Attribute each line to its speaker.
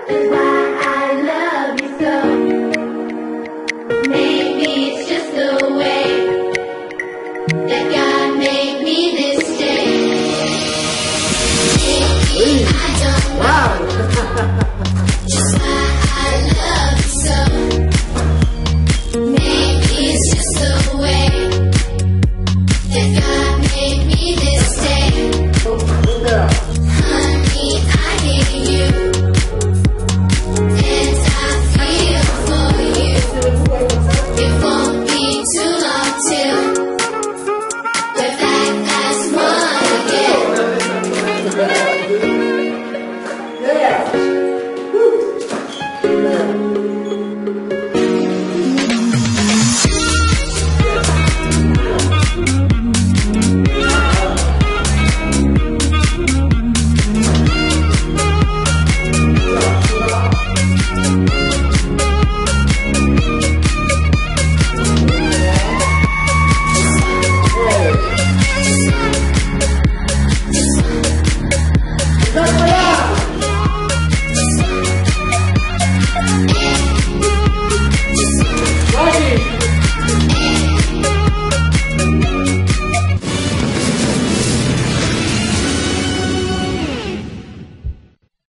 Speaker 1: That's why I love you so. Maybe it's just the way that God made me this day. Maybe I don't know just why I love you so. Maybe it's just the way that God made me this day. Honey, I hear you, and I feel for you. It won't be too long till we're back as one again.
Speaker 2: Yeah.